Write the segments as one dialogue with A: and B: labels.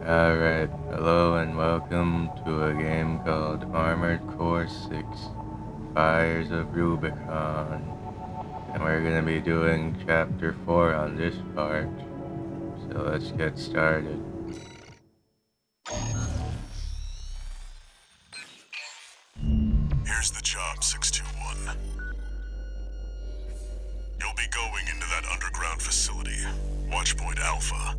A: Alright, hello and welcome to a game called Armored Core 6 Fires of Rubicon. And we're going to be doing Chapter 4 on this part. So let's get started.
B: Here's the job, 621. You'll be going into that underground facility, Watchpoint Alpha.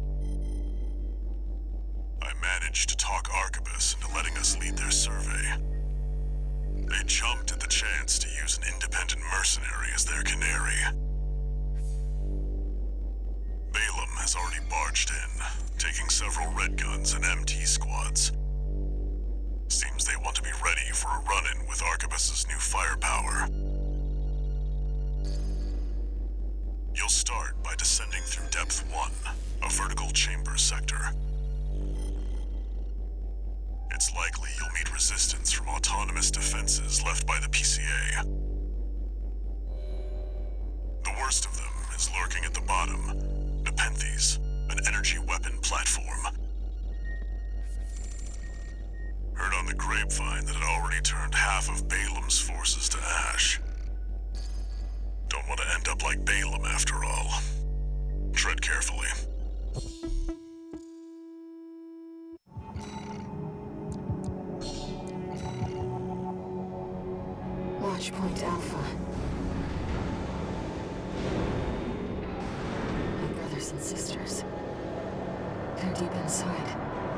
B: I managed to talk Arquebus into letting us lead their survey. They jumped at the chance to use an independent mercenary as their canary. Balaam has already barged in, taking several red guns and MT squads. Seems they want to be ready for a run-in with Arquebus's new firepower. You'll start by descending through Depth 1, a vertical chamber sector. It's likely you'll meet resistance from autonomous defenses left by the PCA. The worst of them is lurking at the bottom, Nepenthes, an energy weapon platform. Heard on the grapevine that it already turned half of Balaam's forces to ash. Don't want to end up like Balaam after all. Tread carefully.
C: Watchpoint Alpha. My brothers and sisters. They're deep inside.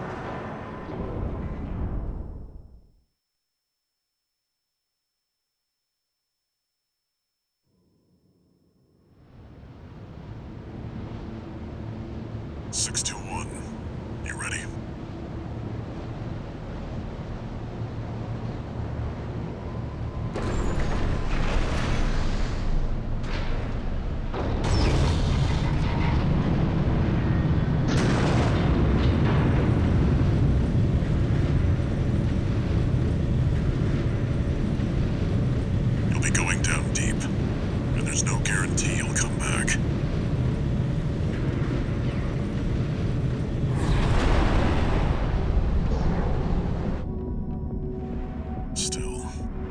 B: You ready? You'll be going down deep, and there's no guarantee you'll come back. Still,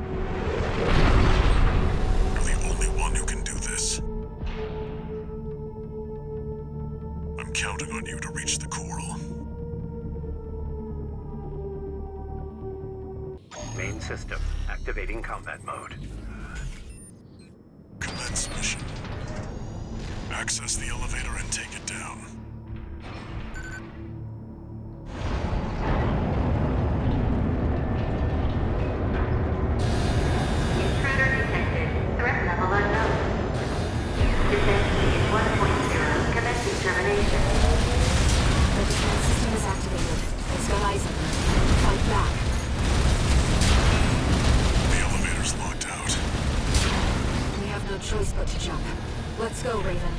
B: you're the only one who can do this. I'm counting on you to reach the coral.
D: Main system, activating combat mode.
B: Commence mission. Access the elevator and take it down.
E: Intruder detected. Threat level unknown. Defense speed 1.0. Commencing termination.
C: The defense system is activated. It's got eyes on them. Fight back.
B: The elevator's locked out.
C: We have no choice but to jump. Let's go, Raven.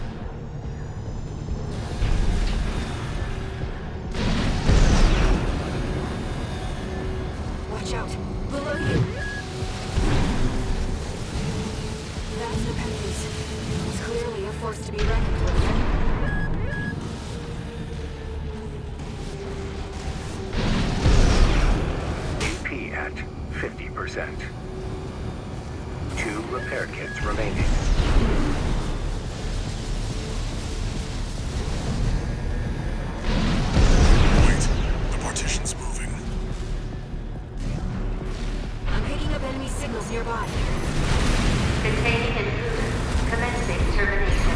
C: Watch out. Below you. That's Nepenthes. It's clearly a force to be reckoned with.
D: AP at 50%. 2 repair kits remaining.
B: Wait, the partition's moving.
C: I'm picking up enemy signals nearby.
E: Containing intruder. Commencing termination.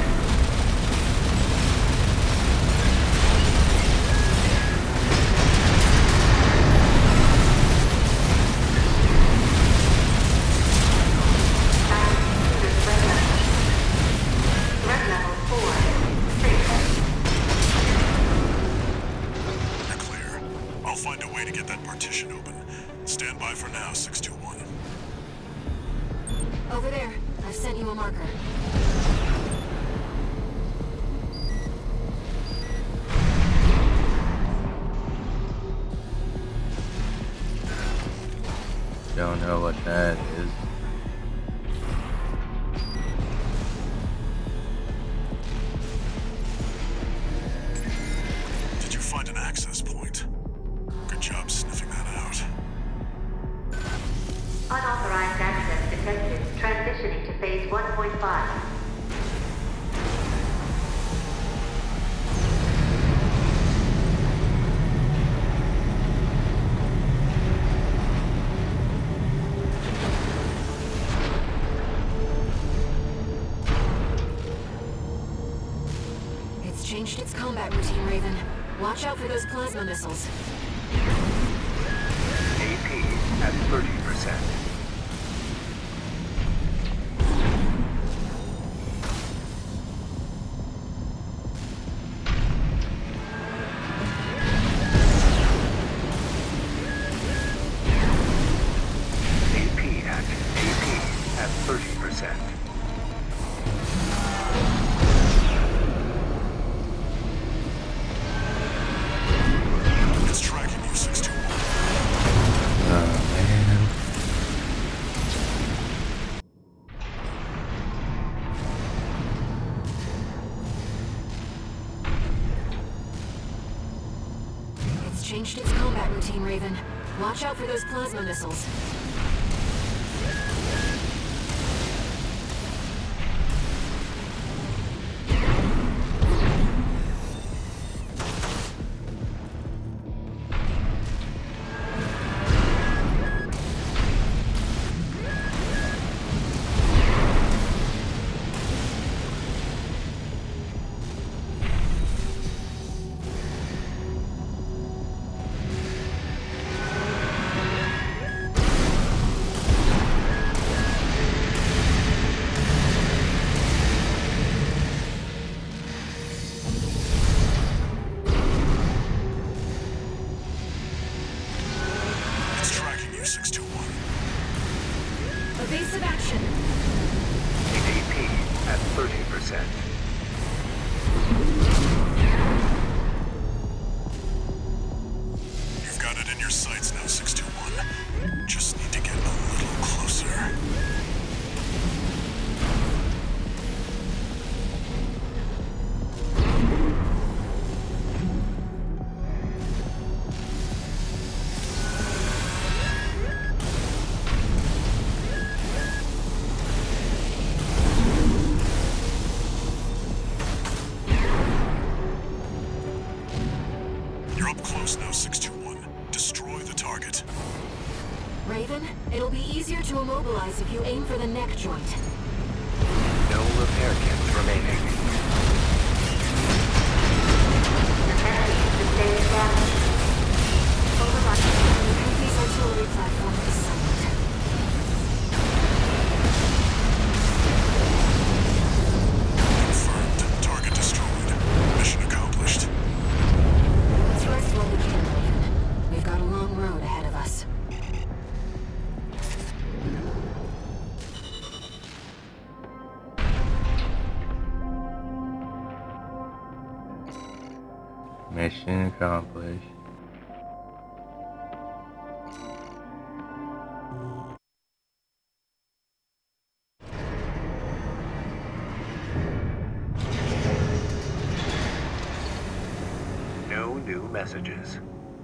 E: Threat level 4. Safe.
B: You're clear. I'll find a way to get that partition open. Stand by for now, 621.
C: Over there. I've sent you a marker.
A: Don't know what that is.
B: Did you find an access point?
E: 1.5.
C: It's changed its combat routine, Raven. Watch out for those plasma missiles.
D: AP at 30%. AP at 30%.
B: It's tracking you, 621.
A: Oh man.
C: It's changed its combat routine, Raven. Watch out for those plasma missiles.
B: It's tracking you, 621.
C: Evasive action.
D: AP at 30%.
B: You've got it in your sights now, 621. Just need to get a little closer. You're up close now, 621. Destroy the target.
C: Raven, it'll be easier to immobilize if you aim for the neck joint.
D: No repair kits remaining.
E: Enemy sustained damage. Override.
C: Heavy's artillery platform is silent.
B: Confirmed. Target destroyed. Mission accomplished.
C: Let's rest while we can, Raven. We've got a long road ahead of us.
A: Mission accomplished.
D: No new messages.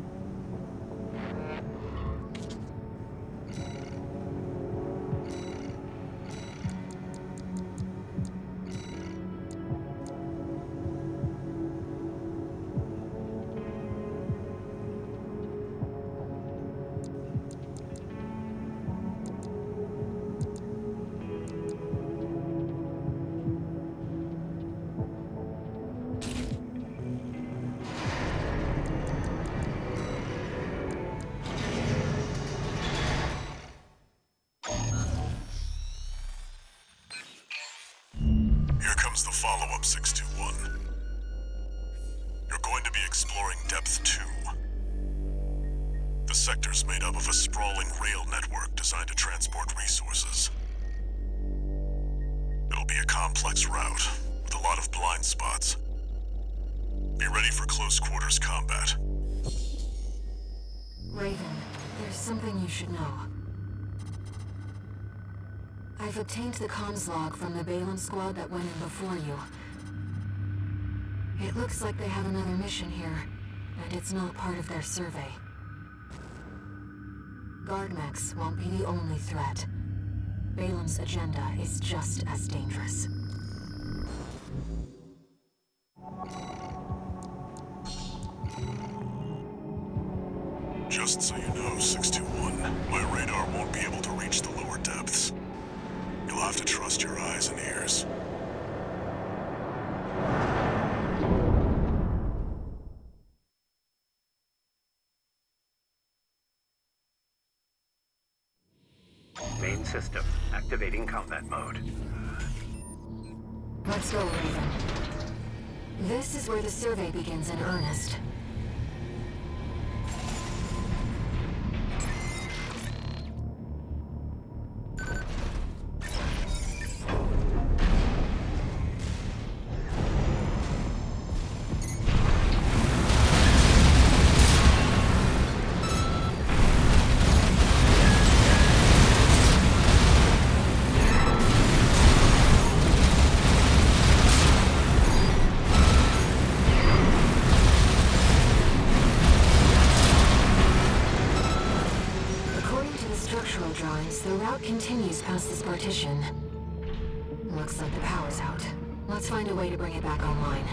B: Here comes the follow-up, 621. You're going to be exploring Depth 2. The sector's made up of a sprawling rail network designed to transport resources. It'll be a complex route, with a lot of blind spots. Be ready for close quarters combat.
C: Raven, there's something you should know. I've obtained the comms log from the Balaam squad that went in before you. It looks like they have another mission here, and it's not part of their survey. Guard mechs won't be the only threat. Balaam's agenda is just as dangerous.
B: Just so you know, 621, my radar won't be able to reach the lower depths. You'll have to trust your eyes and ears.
D: Main system activating combat mode.
C: Let's go, Raven. This is where the survey begins in earnest. The route continues past this partition. Looks like the power's out. Let's find a way to bring it back online.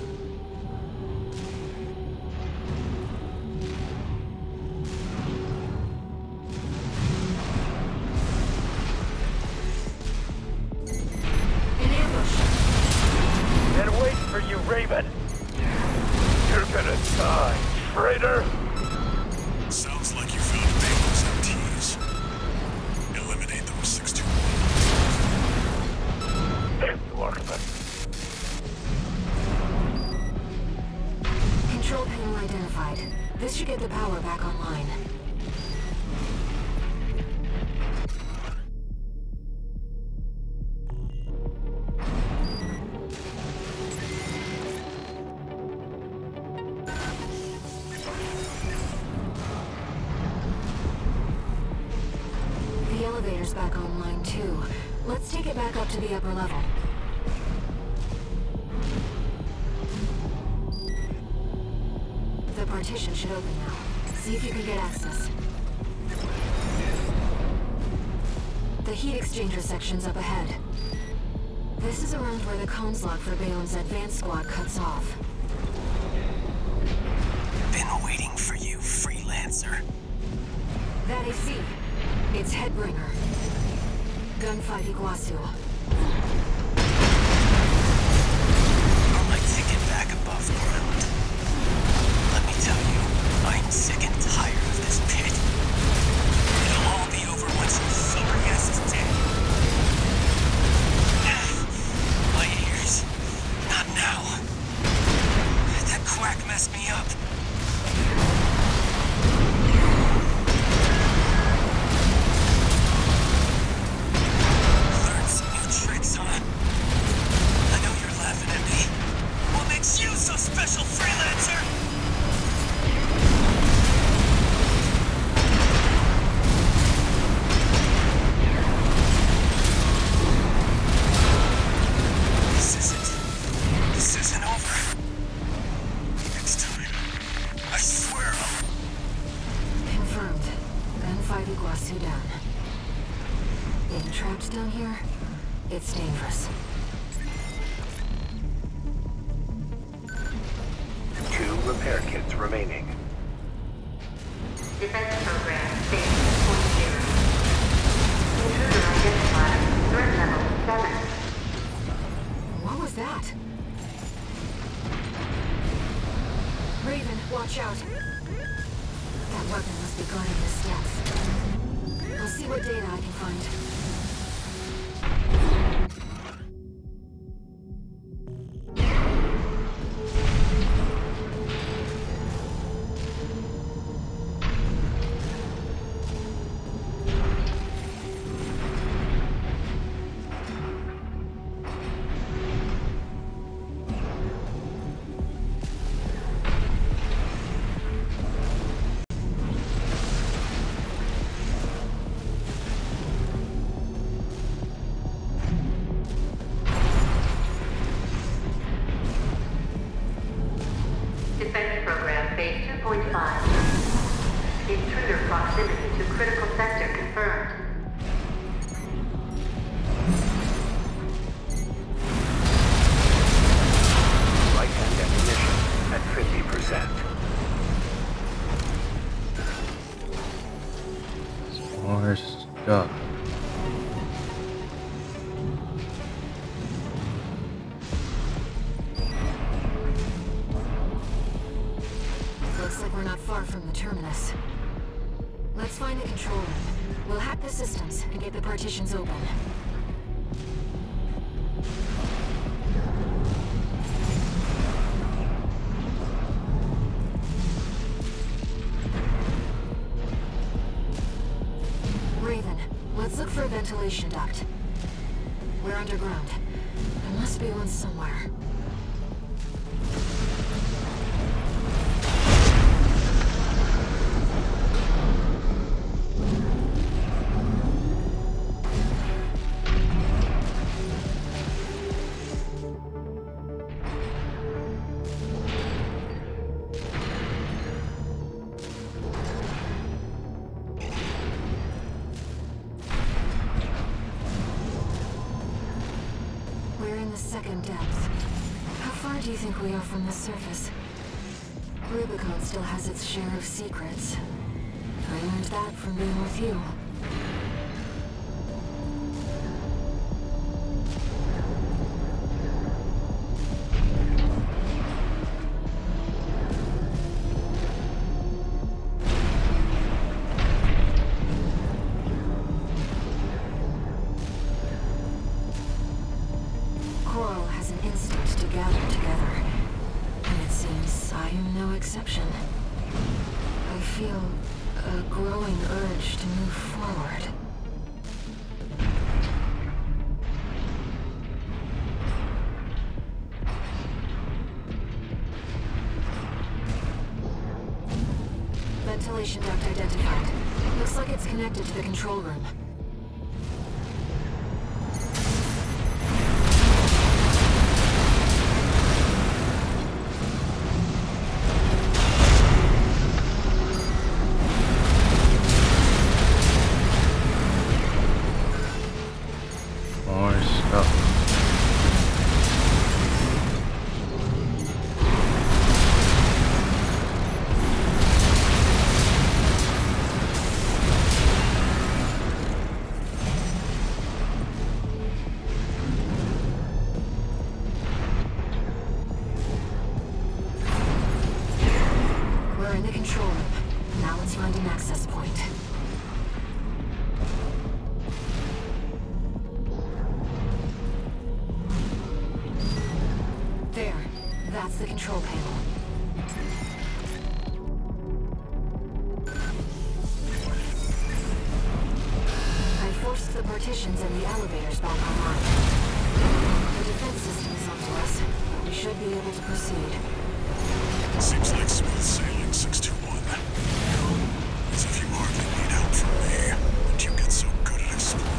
C: An ambush!
F: Been waiting for you, Raven! You're gonna die, traitor!
B: Sounds like you found Balaam's MTs. Eliminate them, 621.
C: Control panel identified. This should get the power back online. The elevator's back online too. Let's take it back up to the upper level. The partition should open now. See if you can get access. The heat exchanger section's up ahead. This is around where the comms log for Balaam's advanced squad cuts off.
G: Been waiting for you, freelancer.
C: That AC. It's Headbringer. Gunfight Iguazu.
G: I'd like to get back above ground. Let me tell you, I'm sick and tired of this pit. It'll all be over once your sorry ass is dead. My ears. Not now. That quack messed me up. Learned some new tricks, huh? I know you're laughing at me. What makes you so special, freelancer? This isn't over. Next time, I swear I'll...
C: Confirmed. Gunfight Iguazu down. Being trapped down here? It's dangerous.
D: 2 repair kits remaining.
E: Defense program stage 0. Intruder identified. Threat level 7.
C: What was that? Raven, watch out. That weapon must be guarding the steps. I'll see what data I can find.
A: We're stuck.
C: Looks like we're not far from the terminus. Let's find the control room. We'll hack the systems and get the partitions open. Raven, let's look for a ventilation duct. We're underground. There must be one somewhere. Second depth. How far do you think we are from the surface? Rubicon still has its share of secrets. I learned that from being with you. Exception. I feel a growing urge to move forward. Ventilation duct identified. Looks like it's connected to the control room. That's the control panel. I forced the partitions and the elevators back online. The defense system is onto us. We should be able to proceed.
B: Seems like smooth sailing, 621. As if you hardly need help from me, and you get so good at exploring.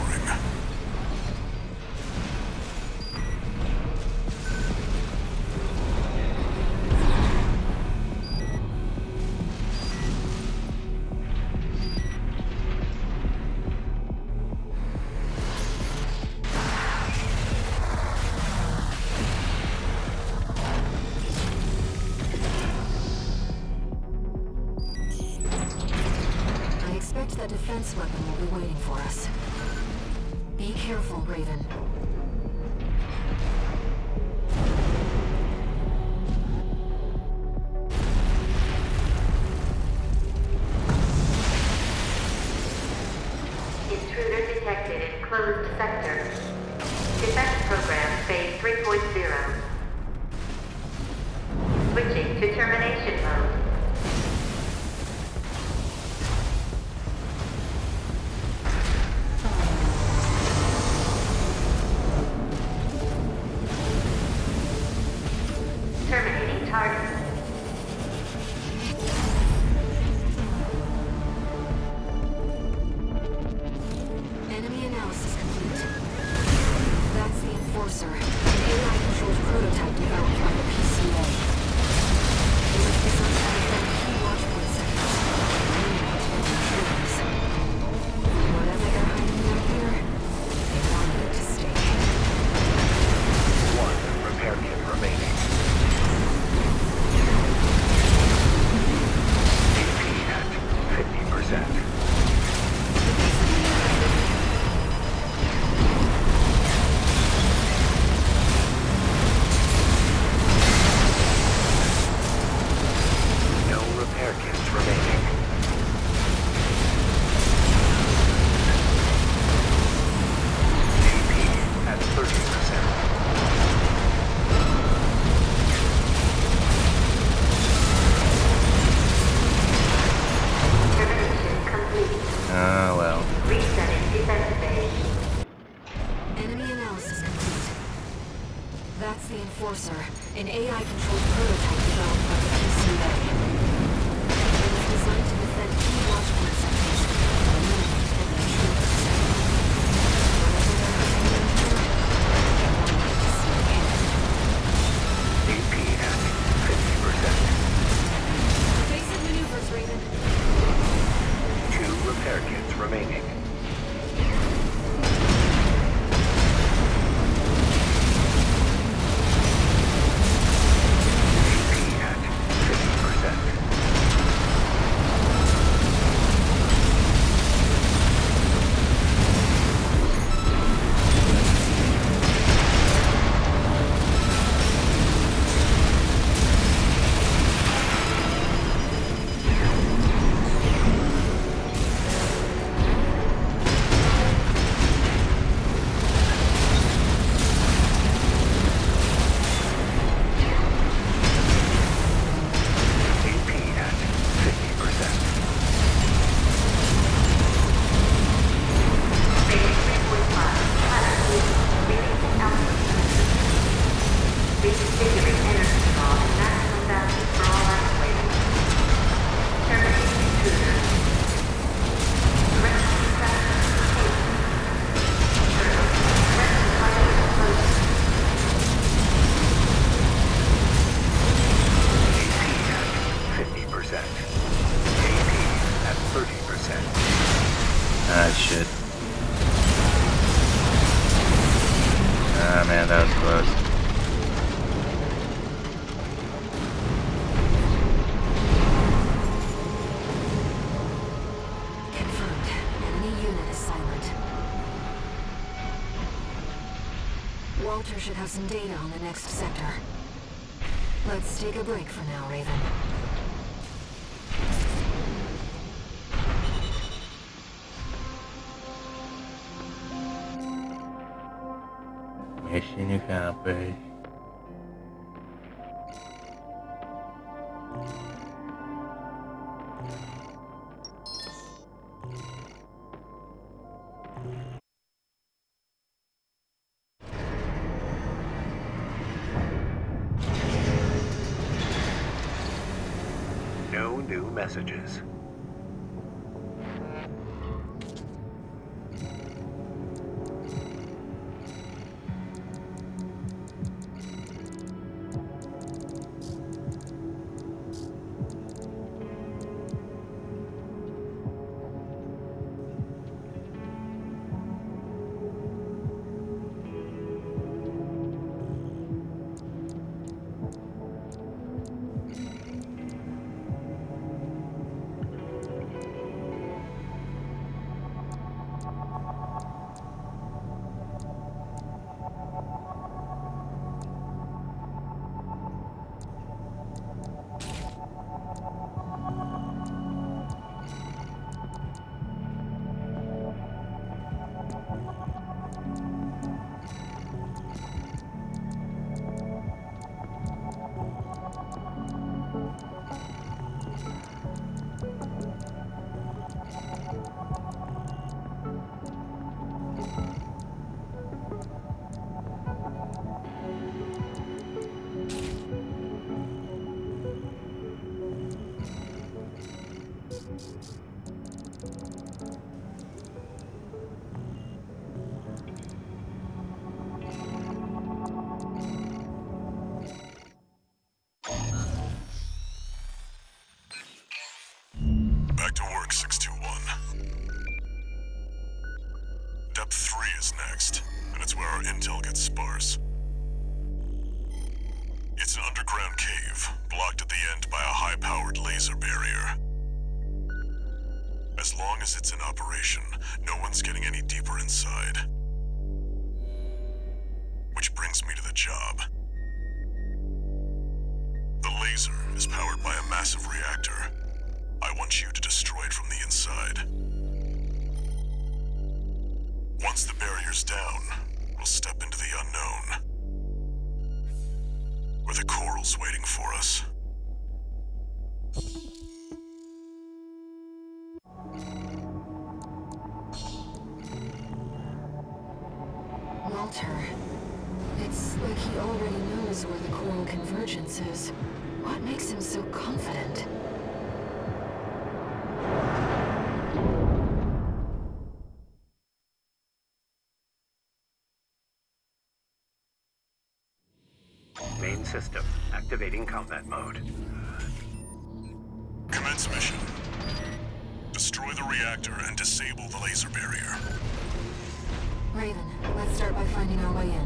C: That defense weapon will be waiting for us. Be careful, Raven.
E: Intruder detected in closed sector. Defense program phase 3.0. Switching to termination mode. Terminating target.
C: Enemy analysis complete. That's the
A: Ah, well.
E: Resetting defense phase.
C: Enemy analysis complete. That's the Enforcer, an AI-controlled prototype developed by the PCA. It was designed to defend key watchpoint sectors and eliminate enemy troopers. Whatever they're hiding in here, I want them to see it.
D: AP at 50%.
C: Evasive maneuvers, Raven.
D: 2 repair kits remaining. AP at 50%. AP at 50%.
E: Phase 3.5. Releasing output. Reconfiguring energy draw and maximum value for all actuators. Terminating intruder. Directional status. Directional fire explosion.
D: AP at 50%. AP at 30%.
A: Ah, shit. Ah, man, that was close.
C: Confirmed. Enemy unit is silent. Walter should have some data on the next sector. Let's take a break for now, Raven.
A: Mission accomplished.
D: No new messages.
B: Back to work, 621. Depth 3 is next, and it's where our intel gets sparse. It's an underground cave, blocked at the end by a high-powered laser barrier. As long as it's in operation, no one's getting any deeper inside. Which brings me to the job. The laser is powered by a massive reactor. I want you to destroy it from the inside. Once the barrier's down, we'll step into the unknown. Where the coral's waiting for us.
C: shelter. It's like he already knows where the coral convergence is. What makes him so confident?
D: Main system activating combat mode.
B: Commence mission. Destroy the reactor and disable the laser barrier.
C: Raven, let's start by finding our way in.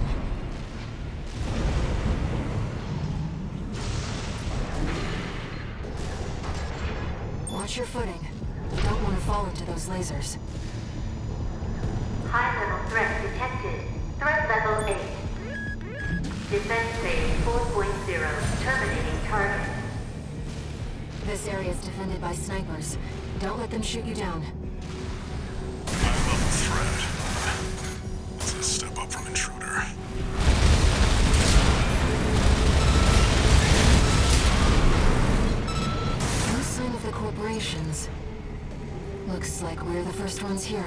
C: Watch your footing. You don't want to fall into those lasers.
E: High-level threat detected. Threat level 8. Defense phase 4.0. Terminating target.
C: This area is defended by snipers. Don't let them shoot you down.
B: High-level threat. That's a step up from intruder.
C: No sign of the corporations. Looks like we're the first ones here.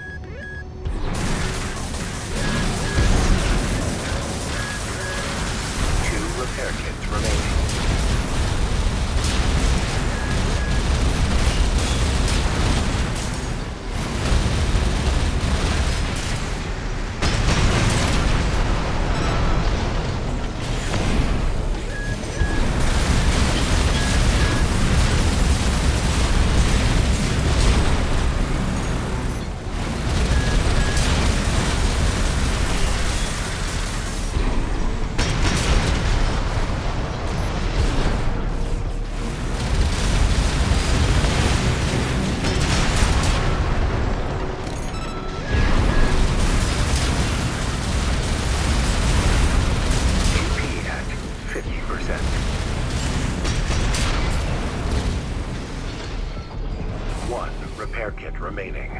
D: 2 repair kits remaining. Repair kit remaining.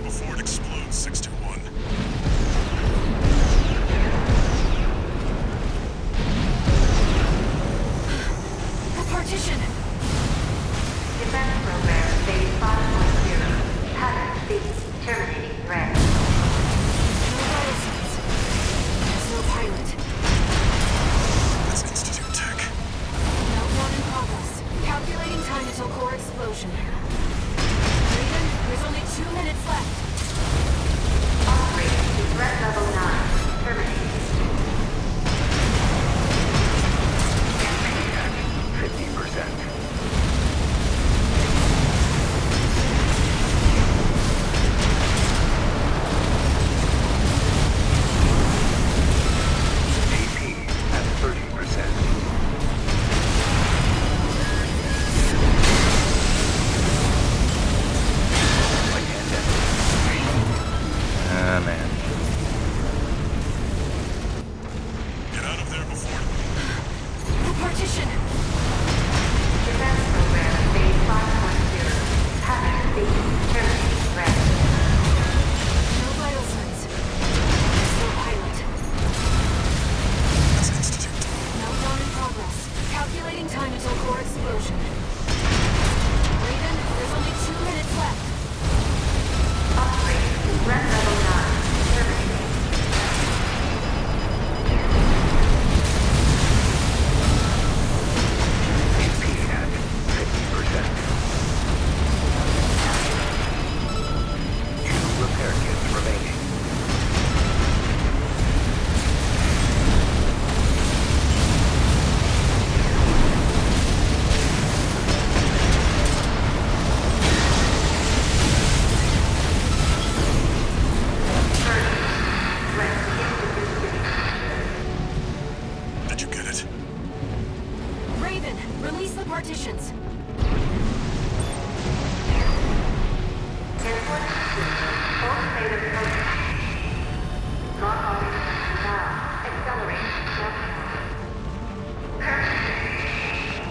B: before it explodes, 621.
C: The partition!
E: Defense program phase 5.0. Pattern cease. Terminating threat.
C: No vital signs. There's no pilot.
B: That's Institute Tech.
C: Meltdown in progress. Calculating time until core explosion. Raven, there's only 2 minutes left.
E: Operating to threat level 9. Terminating.
D: 50%. AP at 30%.
A: Ah, man.
B: Get out of there before...
C: The partition!
E: Defense program phase 5.0. Pattern cease. Terminating threat.
C: No vital signs. There's no pilot.
B: That's Institute.
C: Meltdown in progress. Calculating time until core explosion. Raven, there's only 2 minutes left.
E: Operating to threat level 9. Terminating.
D: AP at 50%. 2 repair kits remaining.
B: Did you get it?
C: Raven, release the partitions.
E: Airport system. Full state of program. Lock on. Now. Accelerate. Current.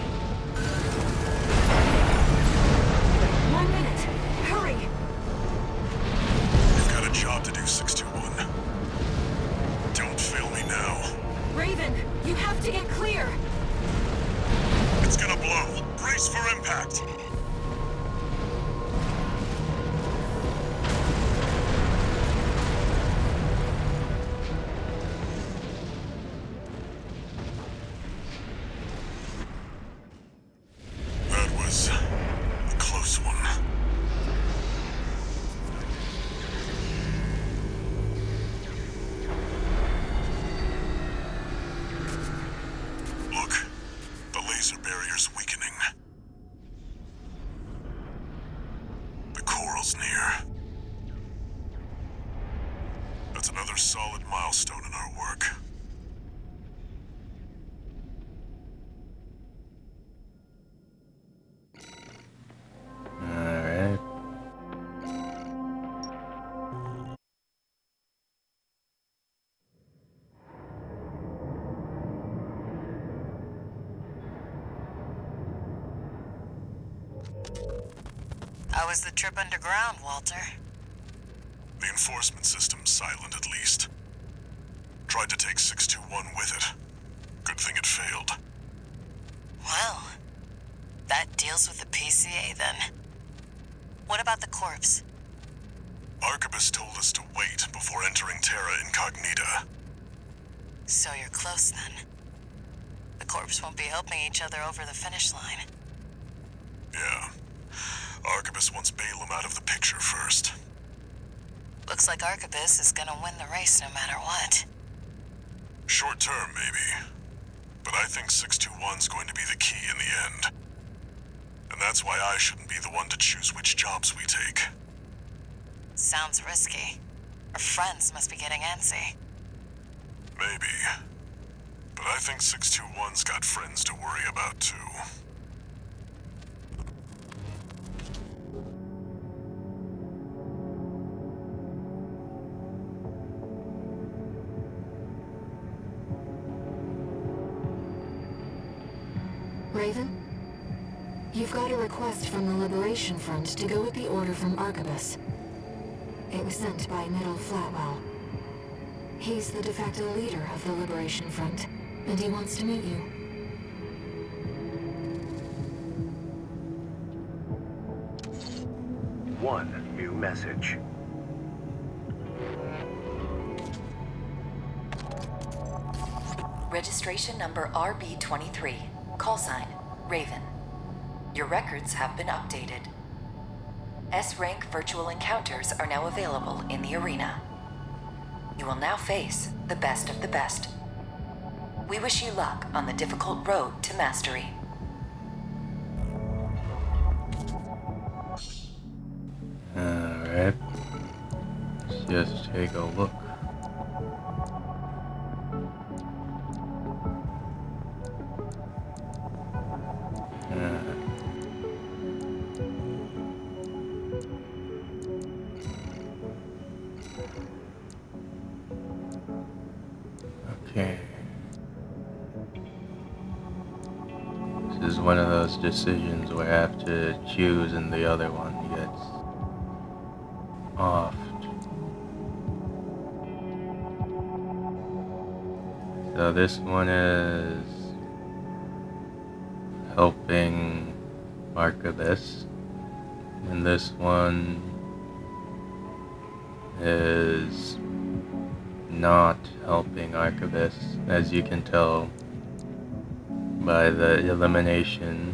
C: 1 minute. Hurry!
B: You've got a job to do, 621. Don't fail me now.
C: Raven, you have to get clear!
B: It's gonna blow. Brace for impact. That was a close one. Look, the laser barrier's weakening. The coral's near. That's another solid milestone in our work.
A: Alright.
H: How was the trip underground, Walter?
B: The enforcement system's silent, at least. Tried to take 621 with it. Good thing it failed.
H: Well, that deals with the PCA then. What about the corpse?
B: Arquebus told us to wait before entering Terra Incognita.
H: So you're close then. The corpse won't be helping each other over the finish line.
B: Yeah. Arquebus wants Balaam out of the picture first.
H: Looks like Arquebus is gonna win the race no matter what.
B: Short term, maybe. But I think 621's going to be the key in the end. And that's why I shouldn't be the one to choose which jobs we take.
H: Sounds risky. Our friends must be getting antsy.
B: Maybe. But I think 621's got friends to worry about, too.
C: Raven? You've got a request from the Liberation Front to go with the order from Arquebus. It was sent by Middle Flatwell. He's the de facto leader of the Liberation Front, and he wants to meet you.
D: One new message.
H: Registration number RB23. Call sign, Raven. Your records have been updated. S-rank virtual encounters are now available in the arena. You will now face the best of the best. We wish you luck on the difficult road to mastery.
A: Alright. Let's just take a look. Okay. This is one of those decisions where I have to choose and the other one gets offed. So this one is helping Archivist, and this one is not helping Archivist, as you can tell by the elimination.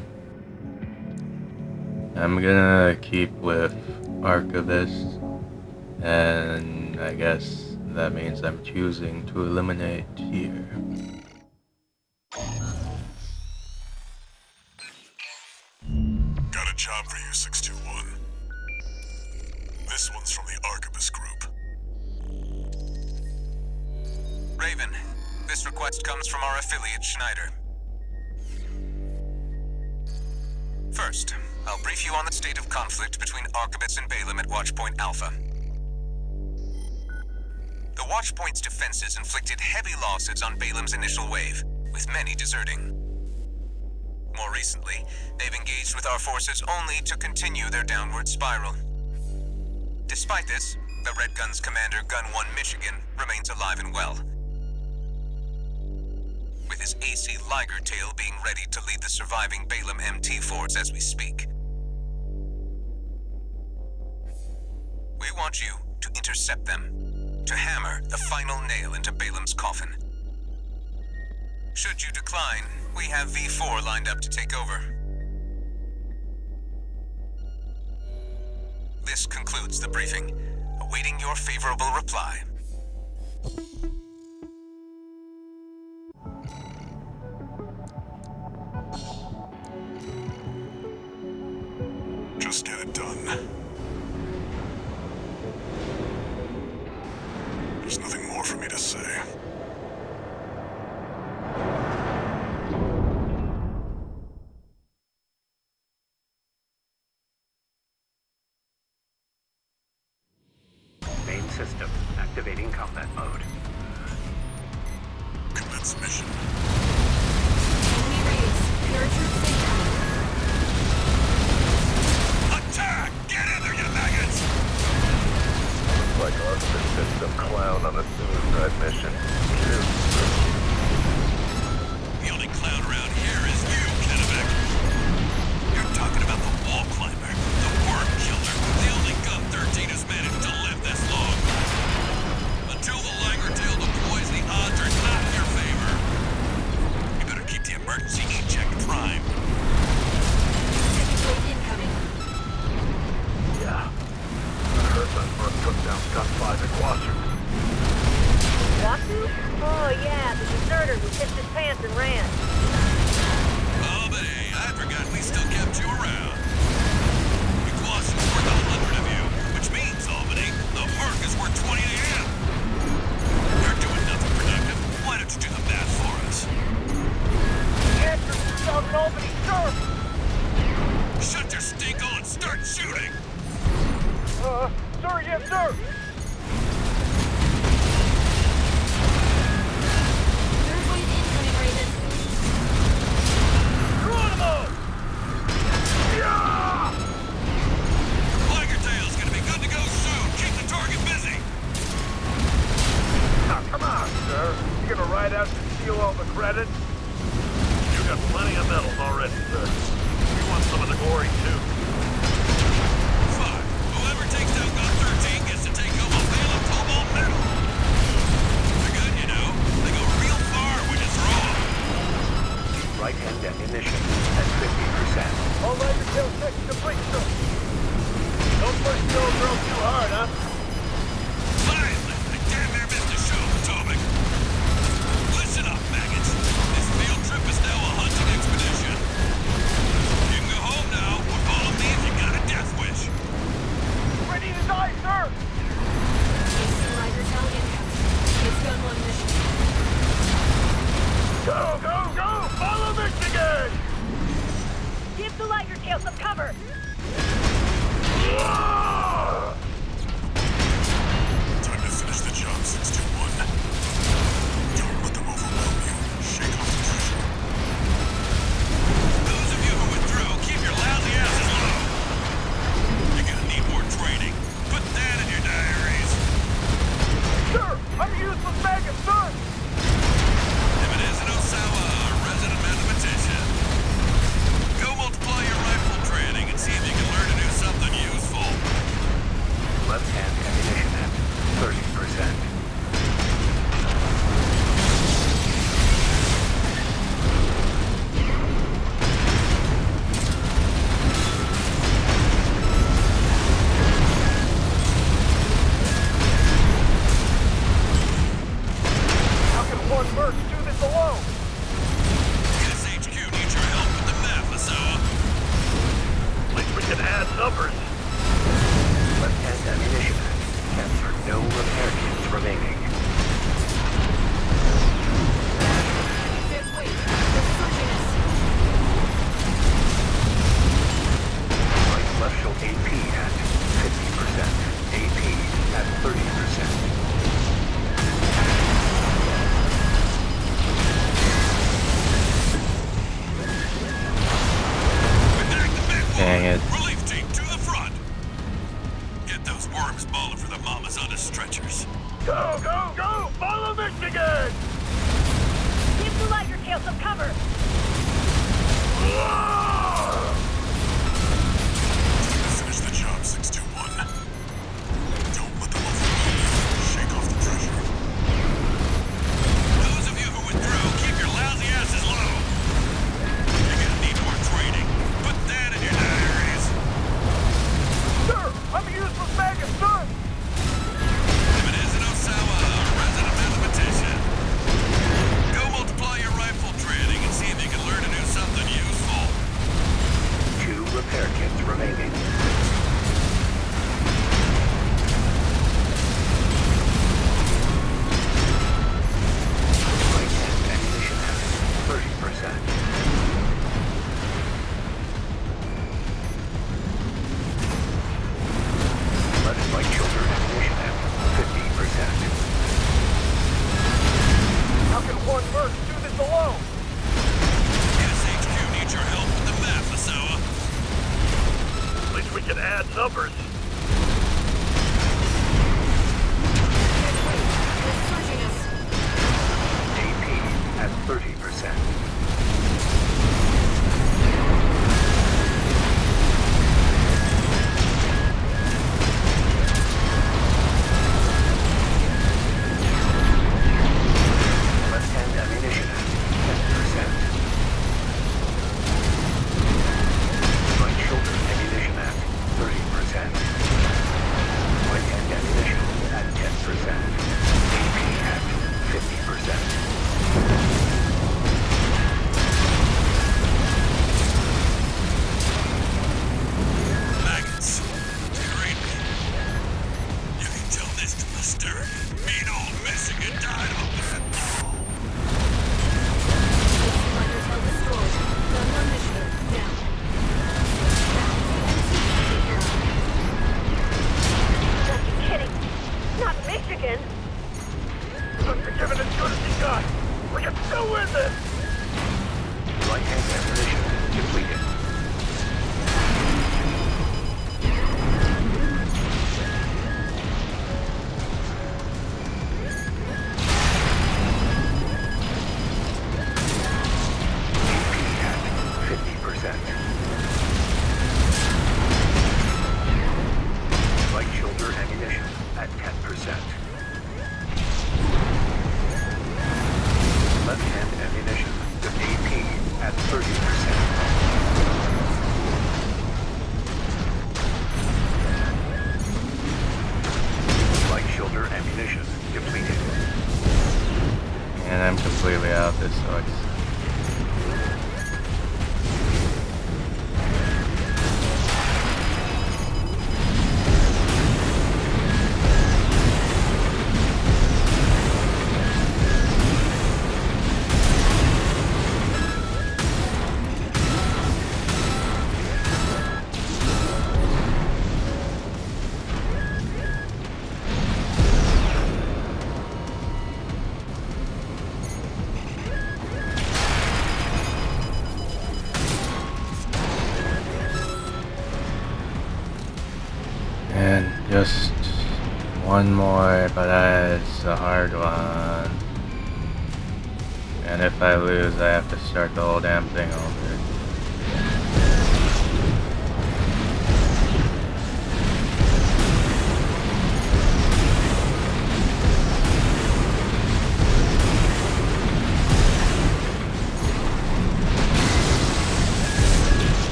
A: I'm gonna keep with Archivist, and I guess that means I'm choosing to eliminate here.
B: Got a job for you, 621. This one's from the Archivist Group.
I: Raven, this request comes from our affiliate, Schneider. First, I'll brief you on the state of conflict between Archivist and Balaam at Watchpoint Alpha. The Watchpoint's defenses inflicted heavy losses on Balaam's initial wave, with many deserting. More recently, they've engaged with our forces only to continue their downward spiral. Despite this, the Red Gun's commander, Gun 1 Michigan, remains alive and well, with his AC Liger Tail being ready to lead the surviving Balaam MT force as we speak. We want you to intercept them, to hammer the final nail into Balaam's coffin. Should you decline, we have V4 lined up to take over. This concludes the briefing, awaiting your favorable reply.
B: Just get it done. There's nothing more for me to say.
D: Main system activating combat mode.
B: Commence mission.
C: Enemy raids. Paratroops incoming.
B: Attack! Get in there, you maggots!
F: Looks like Archivist sent some clown on a suicide mission.
B: The only clown around here is you, Kennebec. You're talking about the wall climber, the worm killer, the only Gun 13 who's managed to live this long. Until the Liger Tail deploys, the odds are not in your favor. You better keep the emergency eject primed.
C: Second wave incoming.
F: Yeah. I heard that Merc took down Gun 5 at Washington.
E: Wasu? Oh yeah, the deserter who pissed his pants and ran.
B: Oh, but hey, I forgot we still kept you around. Iguazu's worth 100 of you, which means, Albany, the Merc is worth 20 to him. You're doing nothing productive. Why don't you do the math for us?
F: Answer 2000 Albany, sir!
B: Shut your stink hole and start shooting!
F: Sir, yes, sir!
C: Third wave incoming, Raven.
F: Geronimo! Yeah!
B: Liger Tail's gonna be good to go soon. Keep the target
D: Left-hand ammunition at 30%.
F: How can one merc do this alone?
B: SHQ needs your help with the map, Asawa.
F: At least we can add numbers.
D: Left-hand ammunition at. Capture no repair kits remaining. Right left show AP at 50%. AP at 30%.
A: Dang it.
B: Relief team to the front. Get those worms balling for the mamas on the stretchers.
F: Go, go, go! Follow Michigan!
J: Give the lighter tail some cover!
B: Finish the job, 621. Don't let them overwhelm you. Shake off the pressure. Those of you who withdrew, keep your lousy asses low. You're gonna need more training. Put that in your diaries.
F: Sir, I'm a useless maggot, son!
B: If it isn't Osawa, a resident mathematician. Go multiply your rifle training and see if you can learn to do something useful.
D: 2 repair kits remaining. Right-hand ammunition at 30%. Left right shoulder ammunition at 50%.
F: How can one merc do this alone?
B: SHQ needs your help with the map, Asawa.
F: At least we can add numbers.
D: AP at 30%. Left-hand ammunition at 10%. Right shoulder ammunition at 30%. Right-hand ammunition at 10%. AP at 50%.
B: Maggots. Degrade me. You can tell this to posterity. Mean old Michigan died up there.
J: Just kidding! Not Michigan!
F: Look, we're giving as good as we got. We can still win this!
D: Right-hand ammunition depleted. AP at 50%. Right shoulder ammunition at 10%. Left-hand ammunition with AP at 30%. Right shoulder ammunition depleted.
A: And I'm completely out. This sucks. And just one more, but that's a hard one. And if I lose, I have to start the whole damn thing over.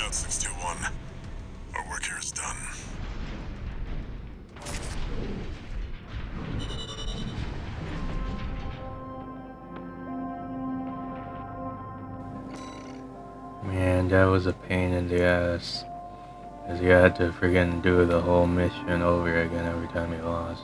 F: out, 621. Our work here is done.
A: Man, that was a pain in the ass. Cause you had to friggin' do the whole mission over again every time you lost.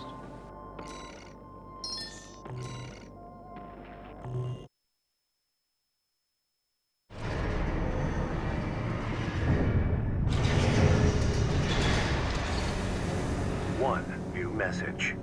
D: One new message.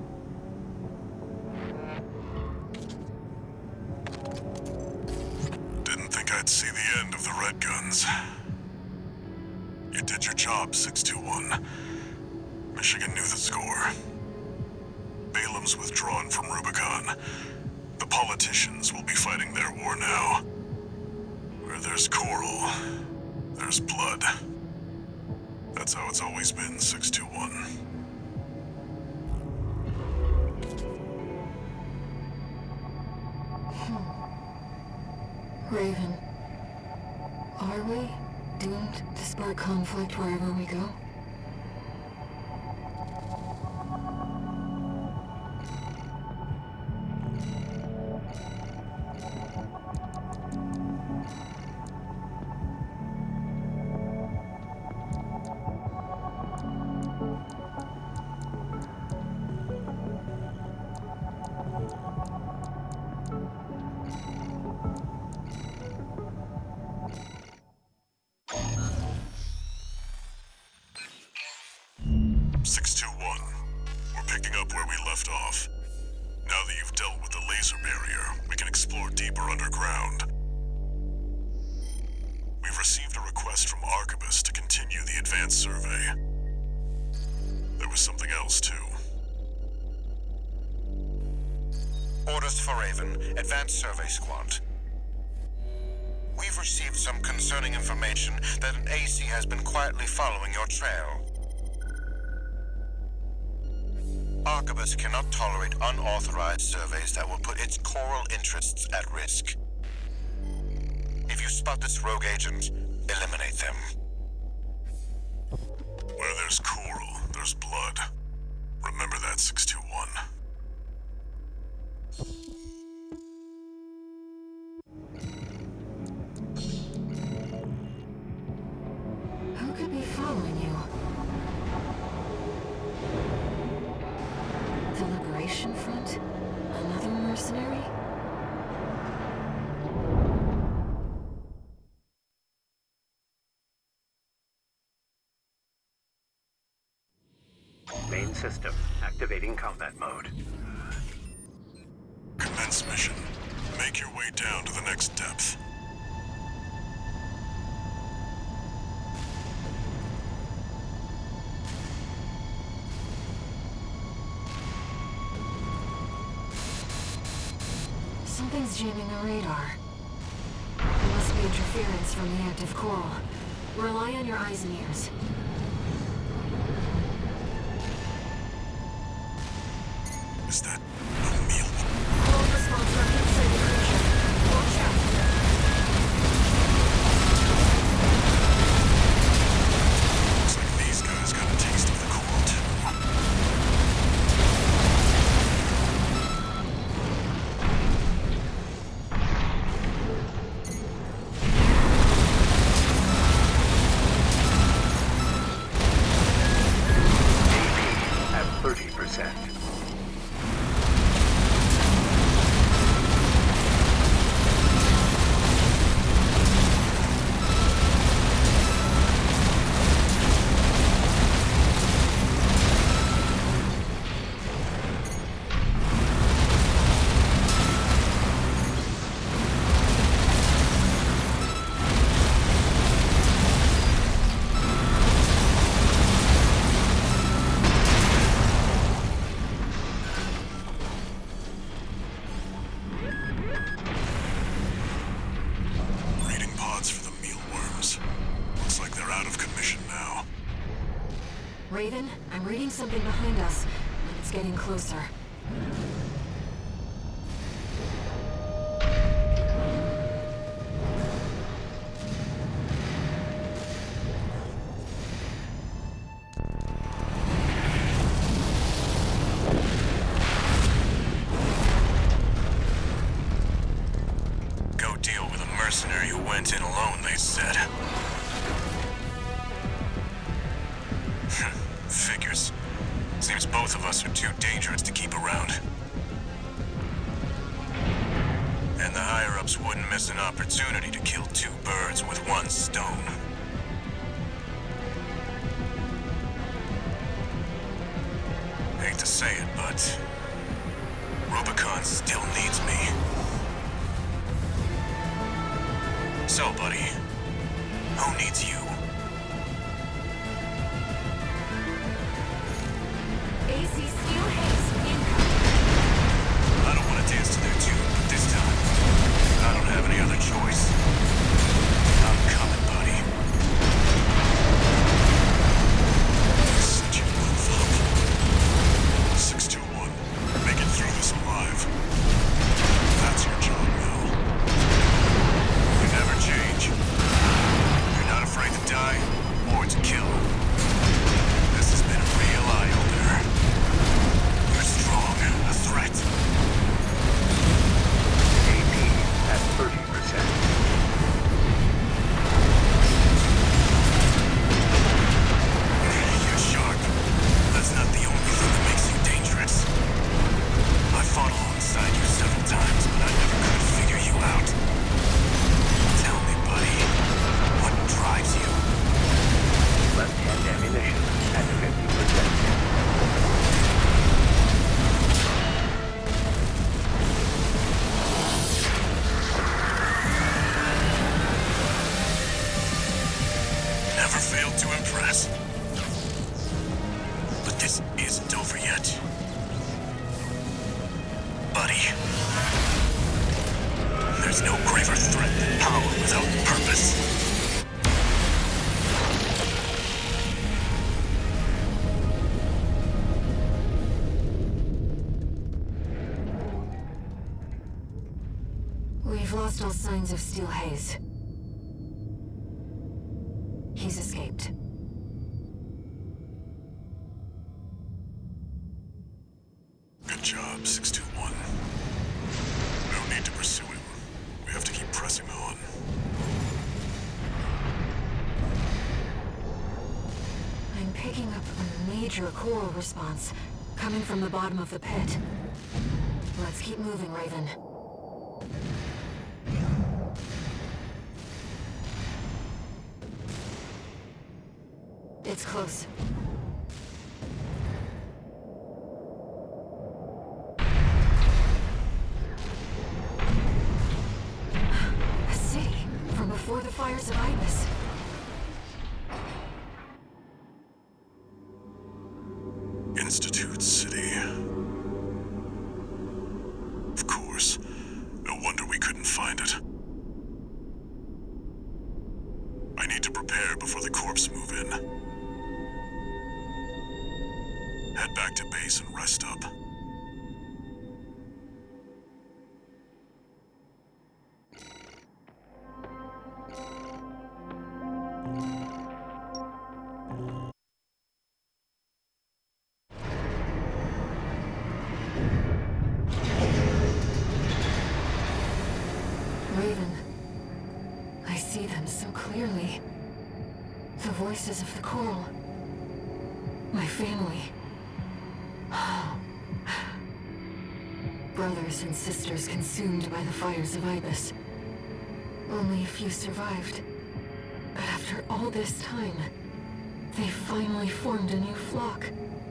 F: Didn't think I'd see the end of the Red Guns. You did your job, 621. Michigan knew the score. Balam's withdrawn from Rubicon. The politicians will be fighting their war now. Where there's coral, there's blood. That's how it's always been, 621.
C: Raven, are we doomed to spark conflict wherever we go?
F: Now that you've dealt with the laser barrier, we can explore deeper underground. We've received a request from Arquebus to continue the advanced survey. There was something else, too.
K: Orders for Raven, Advanced Survey Squad. We've received some concerning information that an AC has been quietly following your trail. Arquebus cannot tolerate unauthorized surveys that will put its coral interests at risk. If you spot this rogue agent, eliminate them.
F: Where there's coral, there's blood. Remember that, 621.
C: Who could be following you? The Liberation Front? Another mercenary?
D: Main system activating combat mode.
F: Commence mission. Make your way down to the next depth.
C: Something's jamming the radar. It must be interference from the active coral. Rely on your eyes and ears.
F: Is that a meal?
C: Coral response from inside the creature. Watch out.
F: Looks like these guys got a taste of the coral, too.
D: AP at 30%.
C: Raven, I'm reading something behind us, and it's getting closer.
F: mercenary who went in alone, they said. Figures. Seems both of us are too dangerous to keep around. And the higher-ups wouldn't miss an opportunity to kill two birds with one stone. Hate to say it, but Rubicon still needs me. So, buddy, who needs you?
C: AC Steel Haze incoming.
F: I don't want to dance to their tune, but this time, I don't have any other choice. I'm coming, buddy. Such a move up. 621, make it through this alive. That's your job now. You never change. You're not afraid to die or to kill. This has been a real eye-opener. You're strong, a threat.
D: AP at 30%.
F: You're sharp. That's not the only thing that makes you dangerous. I fought alongside you several times, but I never could figure you out. Tell me, buddy, what drives you?
D: Left-hand ammunition at 50%.
F: Never failed to impress. But this isn't over yet. Buddy. There's no graver threat than power without purpose.
C: We've lost all signs of Steel Haze. He's escaped.
F: Good job, 621. No need to pursue him. We have to keep pressing on.
C: I'm picking up a major coral response coming from the bottom of the pit. Let's keep moving, Raven. It's close. A city from before the fires of Ibis.
F: Institute City. Of course. No wonder we couldn't find it. I need to prepare before the corps move in. Head back to base and rest up.
C: Raven. I see them so clearly. The voices of the coral. My family. Brothers and sisters consumed by the fires of Ibis. Only a few survived. But after all this time, they finally formed a new flock.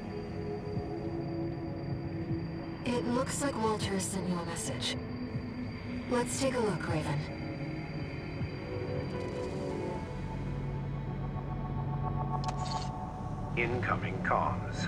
C: It looks like Walter has sent you a message. Let's take a look, Raven.
D: Incoming comms.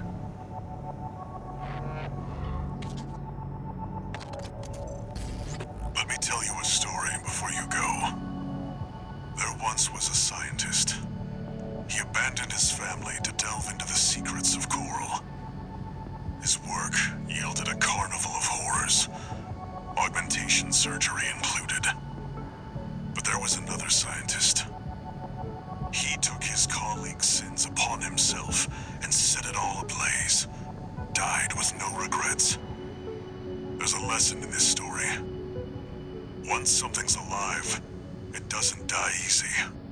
F: Let me tell you a story before you go. There once was a scientist. He abandoned his family to delve into the secrets of coral. His work yielded a carnival of horrors, augmentation surgery included. But there was another scientist. He took his colleagues' sins upon himself and set it all ablaze. Died with no regrets. There's a lesson in this story. Once something's alive, doesn't die easy.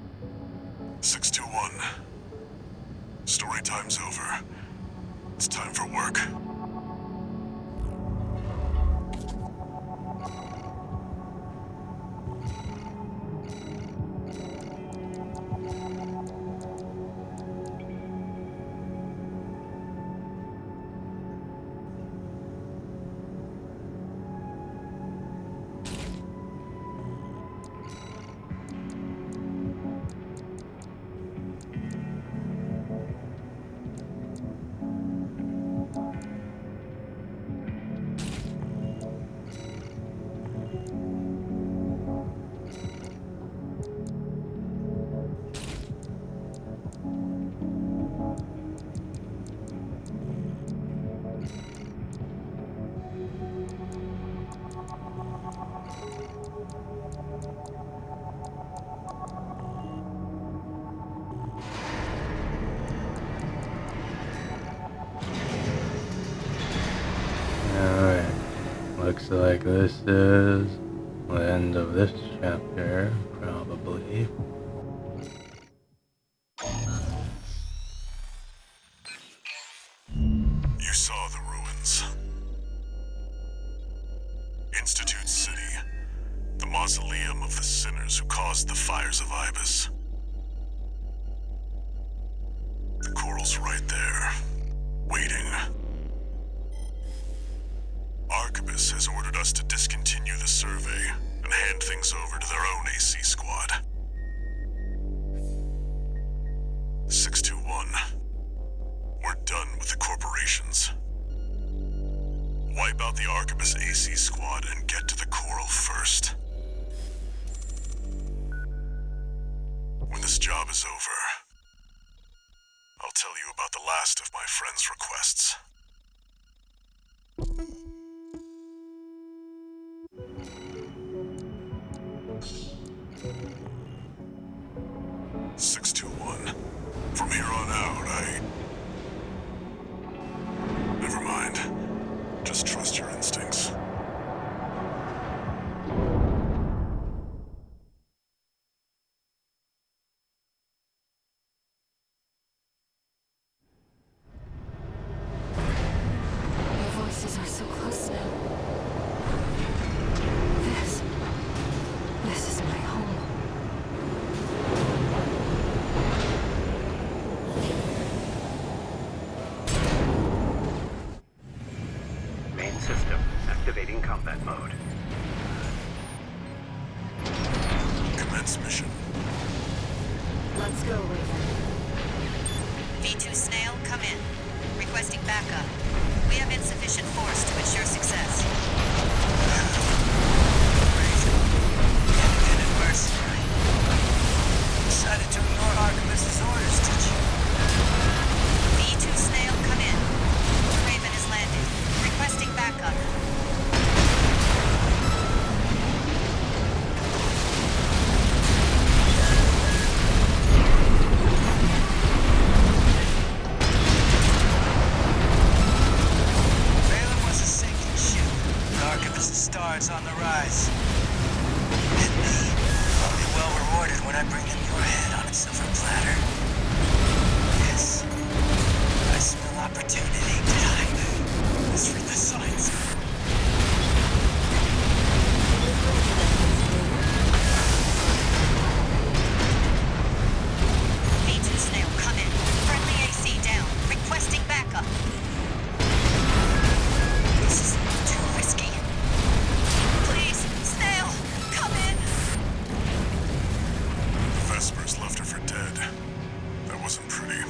F: 621. Story time's over. It's time for work.
A: Alright, looks like this is the end of this chapter, probably.
F: You saw the ruins. Institute City, the mausoleum of the sinners who caused the fires of Ibis. The coral's right there, waiting. Arquebus has ordered us to discontinue the survey and hand things over to their own AC squad. 621. We're done with the corporations. Wipe out the Arquebus AC squad and get to the coral first. When this job is over, I'll tell you about the last of my friend's requests. From here on out, Never mind. Just trust your instincts.
C: Your voices are so close now. This is my home.
D: Main system activating combat mode.
F: Commence mission.
C: Let's go, Raven.
H: V2 Snail, come in. Requesting backup. We have insufficient force to ensure success.
G: Crazy. Independent mercenary. Decided to ignore Arquebus's orders, did you?
H: V2 Snail, come in. Raven is landed. Requesting backup.
G: Balaam was a sinking ship. Arquebus's stars on the rise. And me, I'll be well rewarded when I bring them your head on a silver platter. Yes, I smell opportunity, time. Let's read the signs.
H: V2 Snail, come in. Friendly AC down. Requesting backup.
G: This is too risky.
H: Please, Snail, come in.
F: The Vespers left her for dead. That wasn't pretty.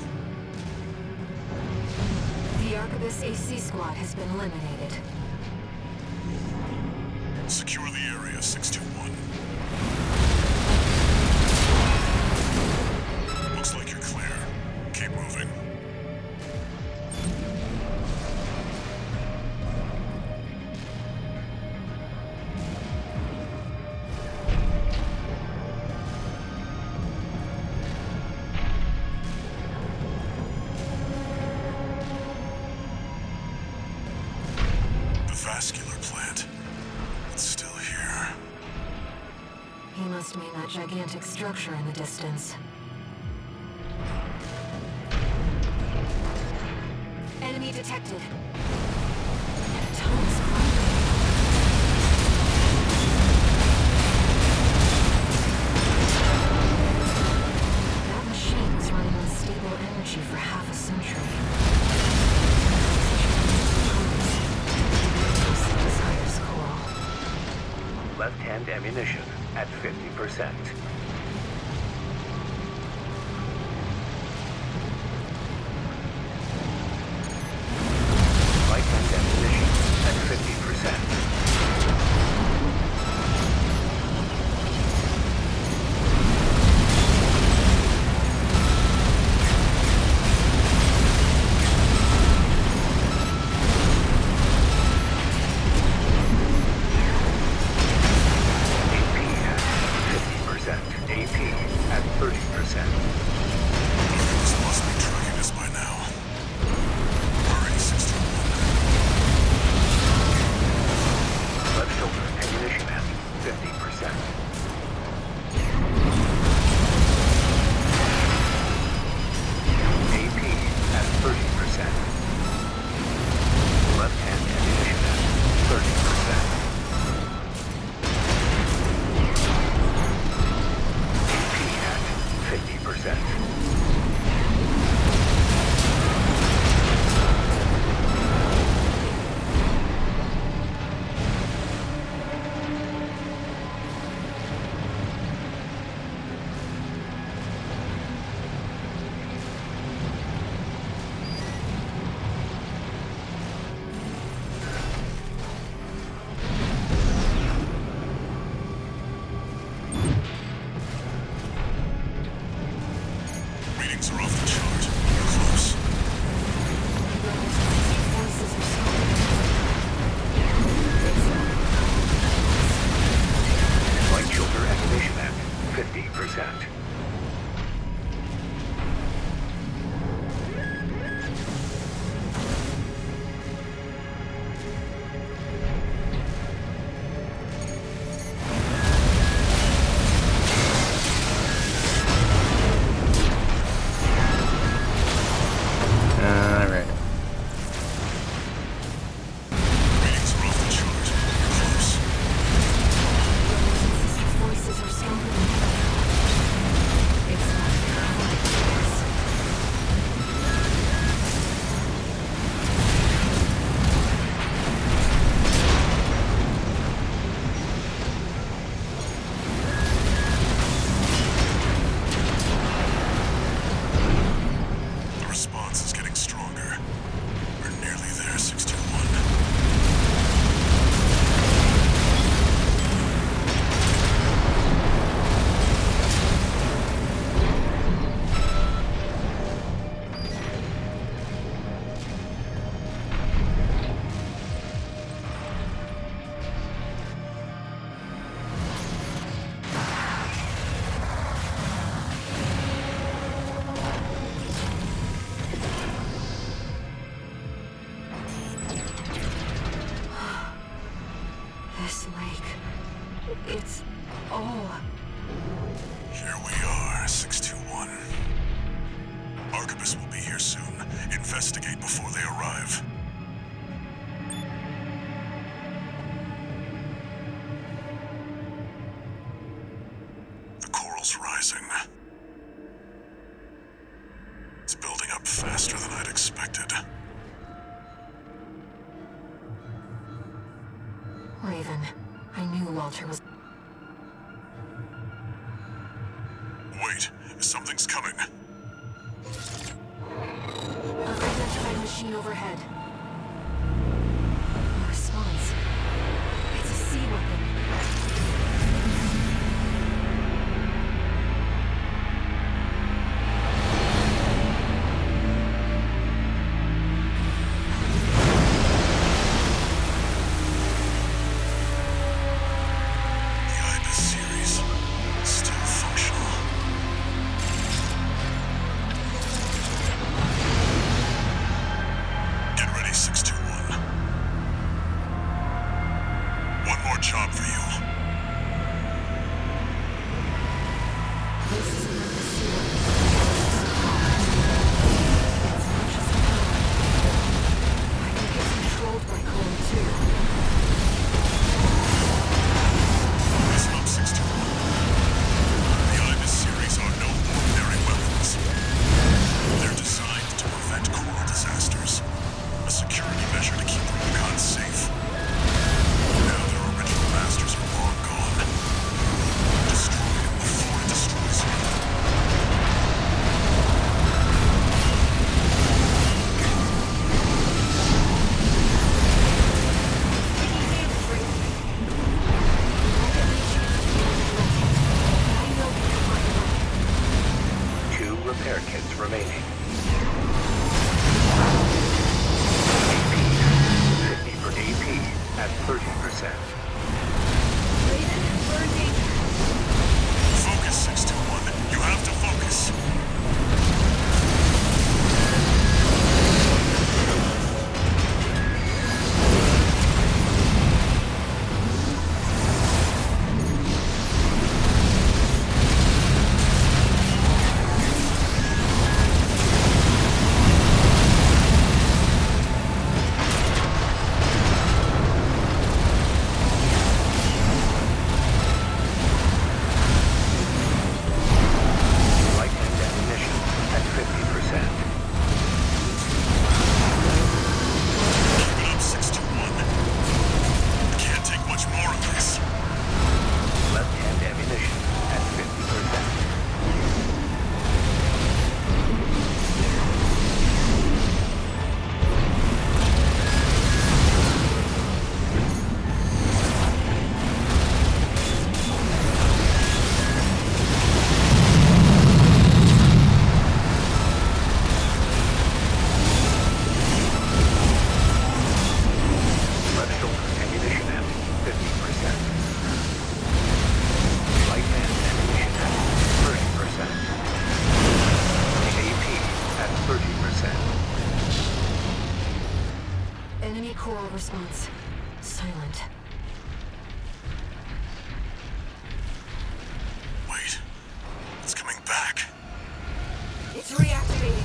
C: The Arquebus AC squad has been eliminated.
F: Secure the area, 621. Looks like you're clear. Keep moving. The vascular plant. It's still here.
C: He gigantic structure in the distance. Enemy detected. And a tunnel's climbing. That machine was running on stable energy for half a century. Desire's coral.
D: Left-hand ammunition at 50%. Right-hand ammunition at 50%.
C: This lake, it's all...
F: Here we are, 621. Arquebus will be here soon. Investigate before they arrive. The coral's rising. It's building up faster than I'd expected.
C: Raven, I knew Walter was...
F: Wait, something's coming.
C: Unidentified machine overhead. No response. It's a sea weapon.
F: Get
D: repair kits remaining. AP. 50 for AP at 30%.
F: Focus, 621. You have to focus.
C: Enemy coral response. Silent.
F: Wait. It's coming back.
C: It's reactivating.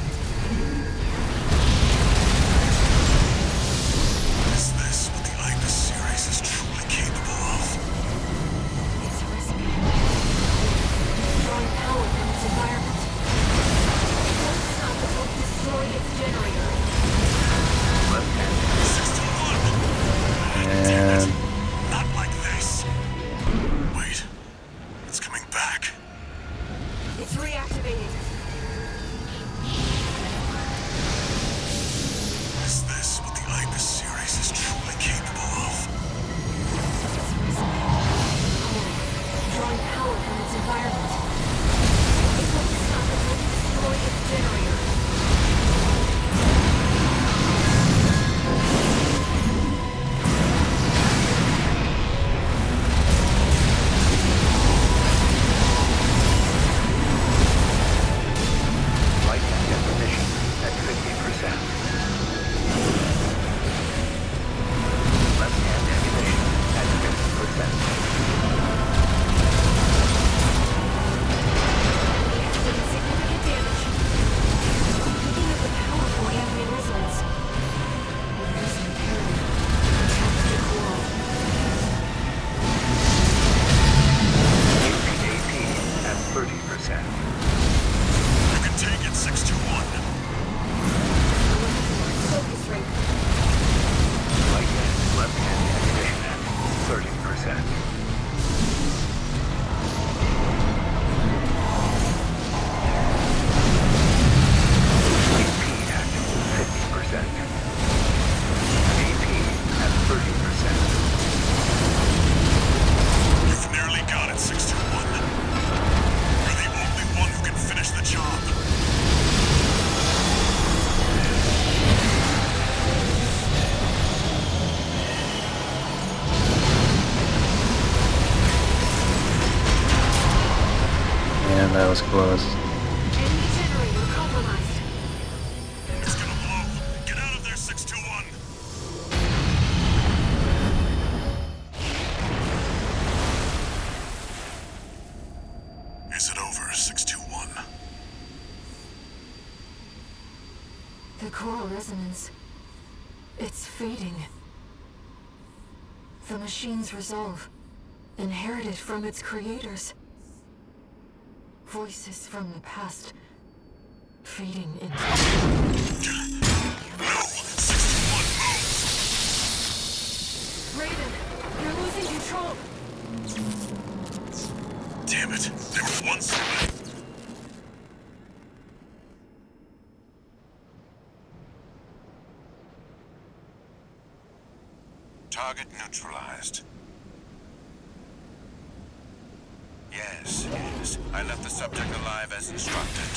F: Is this what the Ibis series is truly capable of?
C: It's risky. Drawing power from its environment. It won't stop until we destroy its generator.
F: Damn it. Not like this. Wait. It's coming back.
C: It's reactivating.
F: Is this what the Ibis series is truly capable of?
C: It's risky. Drawing power from its environment. It won't stop until we destroy its generator.
A: Man, that was close.
C: Enemy generator compromised.
F: It's gonna blow. Get out of there, 621. Is it over, 621?
C: The coral resonance. It's fading. The machine's resolve, inherited from its creators. Voices from the past, fading into...
F: No! 621, move!
C: Raven, you're losing control!
F: Damn it! They were once away! Target neutralized.
K: Yes, yes. I left the subject alive as instructed.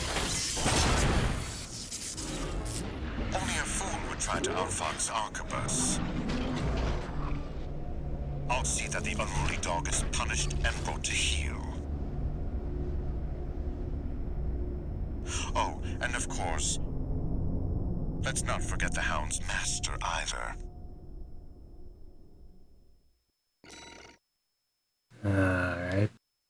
K: Only a fool would try to outfox Arquebus. I'll see that the unruly dog is punished and brought to heel. Oh, and of course, let's not forget the Hound's master either.
A: Alright.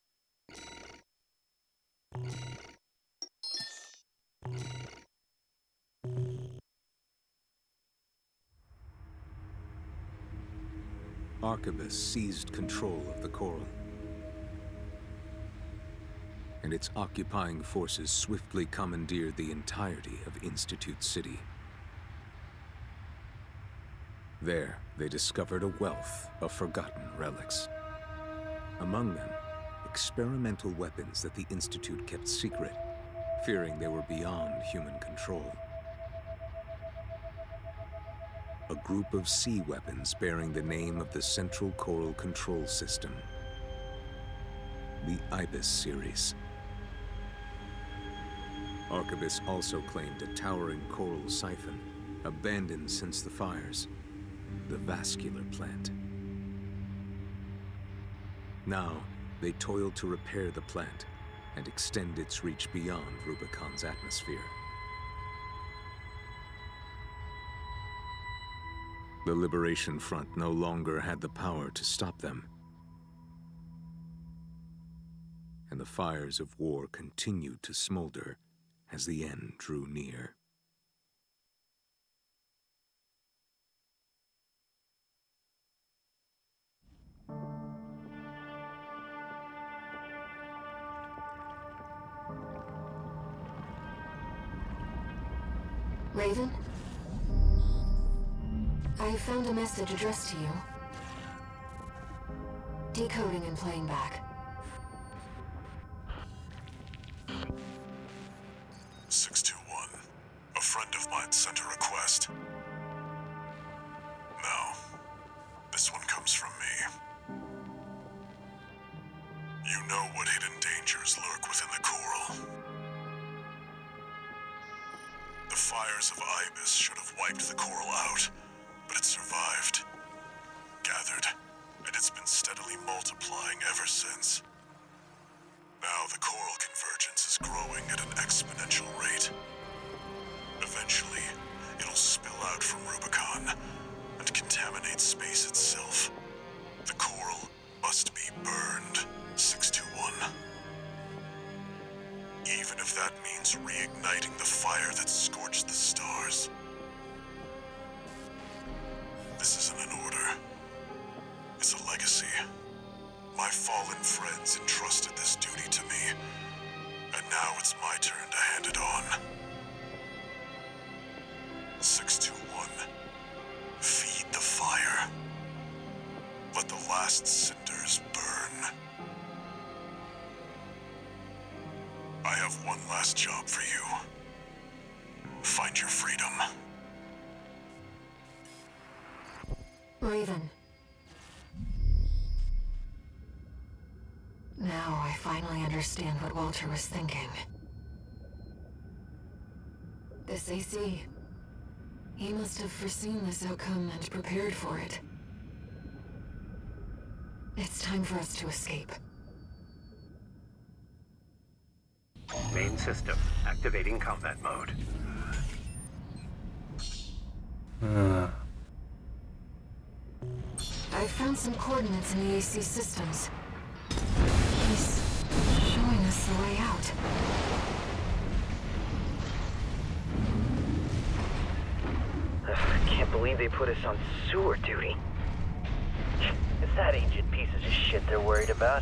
L: Arquebus seized control of the Coral, and its occupying forces swiftly commandeered the entirety of Institute City. There, they discovered a wealth of forgotten relics. Among them, experimental weapons that the Institute kept secret, fearing they were beyond human control. A group of sea weapons bearing the name of the Central Coral Control System, the Ibis series. Arquebus also claimed a towering coral siphon, abandoned since the fires, the vascular plant. Now, they toiled to repair the plant and extend its reach beyond Rubicon's atmosphere. The Liberation Front no longer had the power to stop them, and the fires of war continued to smolder as the end drew near.
C: Raven? I found a message addressed to you. Decoding and playing back.
F: 621. A friend of mine sent a request. Now, this one comes from me. You know what hidden dangers lurk within the Coral. The fires of Ibis should have wiped the Coral out, but it survived, gathered, and it's been steadily multiplying ever since. Now the Coral convergence is growing at an exponential rate. Eventually, it'll spill out from Rubicon and contaminate space itself. The Coral must be burned, 621. Even if that means reigniting the fire that scorched the stars. This isn't an order. It's a legacy. My fallen friends entrusted this duty to me, and now it's my turn to hand it on. 621. Feed the fire. Let the last cinders burn. I have one last job for you. Find your freedom.
C: Raven. Now I finally understand what Walter was thinking. This AC. He must have foreseen this outcome and prepared for it. It's time for us to escape.
D: Main system, activating combat mode.
C: I found some coordinates in the AC systems. He's showing us the way out.
M: I can't believe they put us on sewer duty. It's that ancient pieces of shit they're worried about.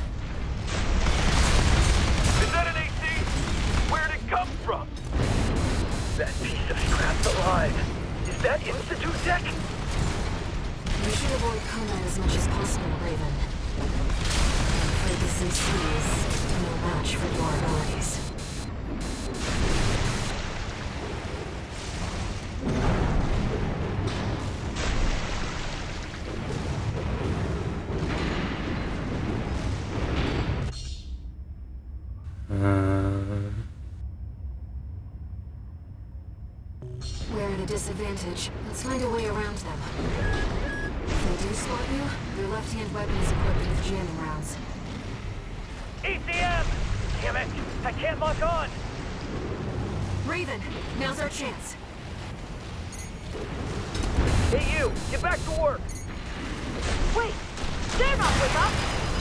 J: Is that an AC? Where'd it come from?
M: That piece of scrap's alive. Is that Institute Tech?
C: We should avoid combat as much as possible, Raven. I'm afraid this AC is no match for your abilities. We're at a disadvantage. Let's find a way around them. If they do spot you, their left-hand weapon is equipped with jamming rounds.
J: ECM! Damn it! I can't lock on!
C: Raven, now's our chance.
J: Hey you! Get back to work!
E: Wait! They're not with us!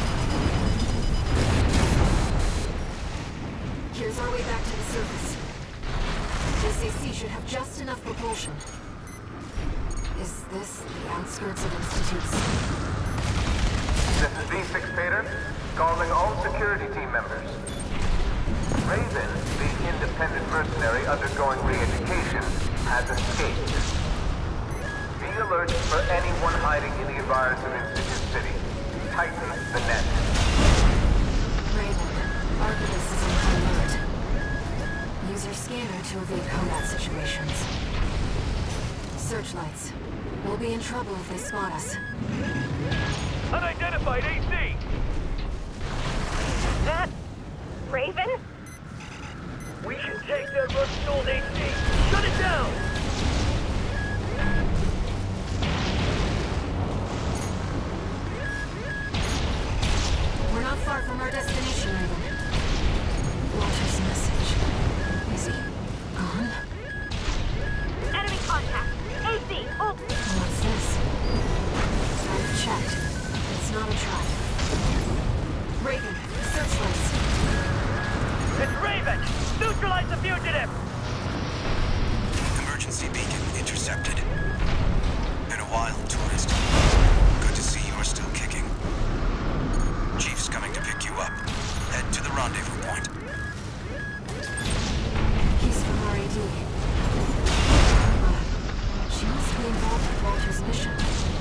C: Here's our way back to the surface. This AC should have just enough propulsion. Is this the outskirts of Institute's?
D: This is V6 Pater, calling all security team members. Raven, the independent mercenary undergoing re-education, has escaped. Be alert for anyone hiding in the environs of Institute City. Tighten the net.
C: Raven, Archivist is on high alert. Use your scanner to evade combat situations. Searchlights. We'll be in trouble if they spot us.
J: Unidentified AC!
E: That... Raven?
J: We can take that rust-fueled AC! Shut it down!
C: We're not far from our destination, Raven. Walter's message. Is he gone?
E: Enemy contact! AC, hold!
C: What's this? I've checked. It's not a trap. Raven, searchlights.
J: It's Raven! Neutralize the fugitive!
I: Emergency beacon intercepted. Been a while, tourist. Good to see you're still kicking. Chief's coming to pick you up. Head to the rendezvous point.
C: He's from RAD. She must be involved with Walter's mission.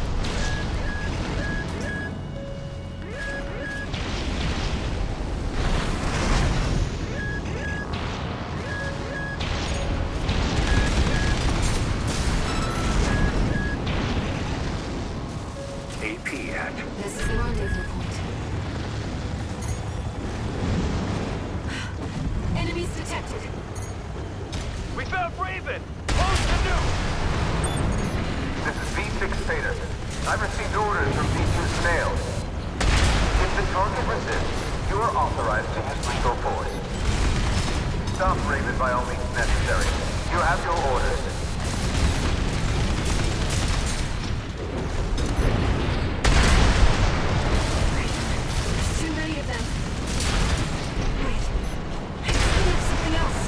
D: AP at...
C: This is the rendezvous point. Enemies detected.
J: We found Raven! Close the nuke!
D: This is V6 Pater. I've received orders from V2 Snails. If the target resists, you are authorized to use lethal force. Stop Raven by all means necessary. You have your orders.
C: There's too many of them. Wait. I think there's something else.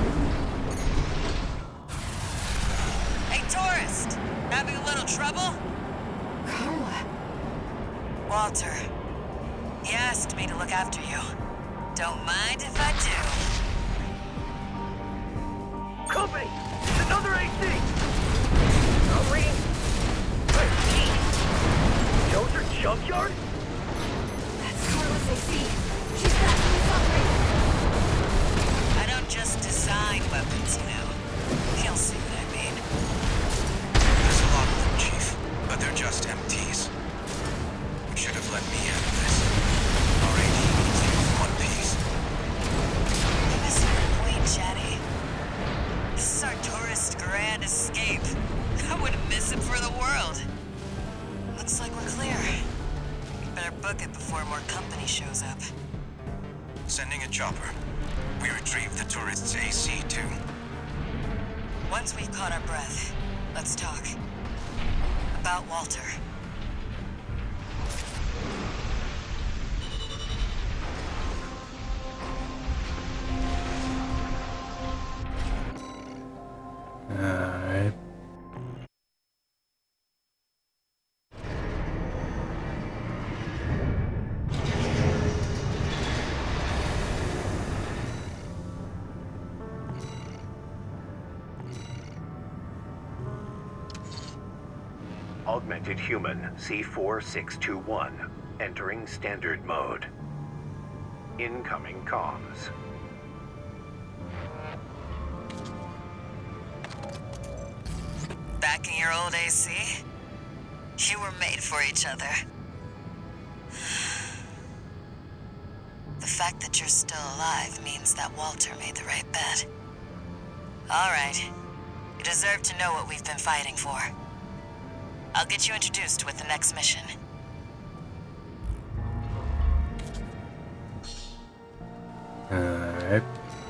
H: Hey, tourist! Having a little trouble?
C: Carla.
H: Walter. He asked me to look after you. Don't mind if I do.
J: Company! It's another AC! Reading... Wait, Joe's her junkyard?
C: That's Carla's AC. She's back in the submarine.
H: I don't just design weapons, you know. You'll see what I mean.
I: There's a lot of them, Chief, but they're just MTs. You should have let me handle this. RAD needs you in one piece.
H: You miss your point, Chatty. This is our tourist grand escape. I wouldn't miss it for the world. Looks like we're clear. Better book it before more company shows up.
I: Sending a chopper. We retrieved the tourist's AC, too.
H: Once we've caught our breath, let's talk. About Walter.
A: Alright.
D: Augmented Human C4621, entering standard mode. Incoming comms.
H: Back in your old AC? You were made for each other. The fact that you're still alive means that Walter made the right bet. All right. You deserve to know what we've been fighting for. I'll get you introduced with the next mission.
A: Alright.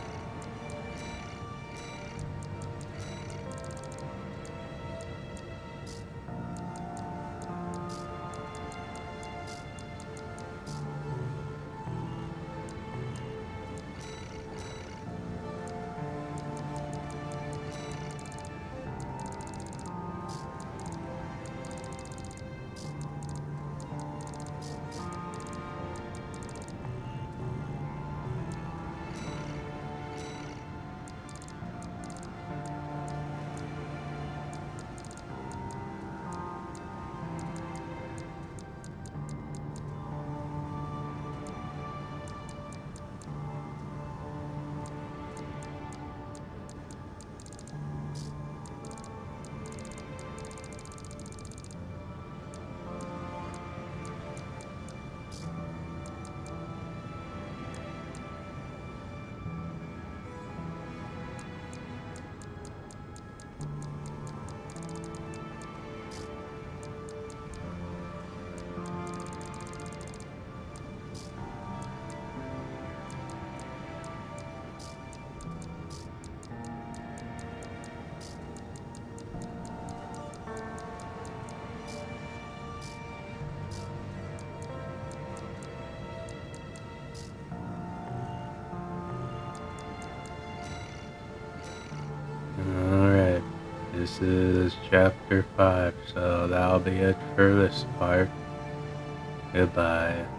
A: Alright, this is chapter 5, so that'll be it for this part. Goodbye.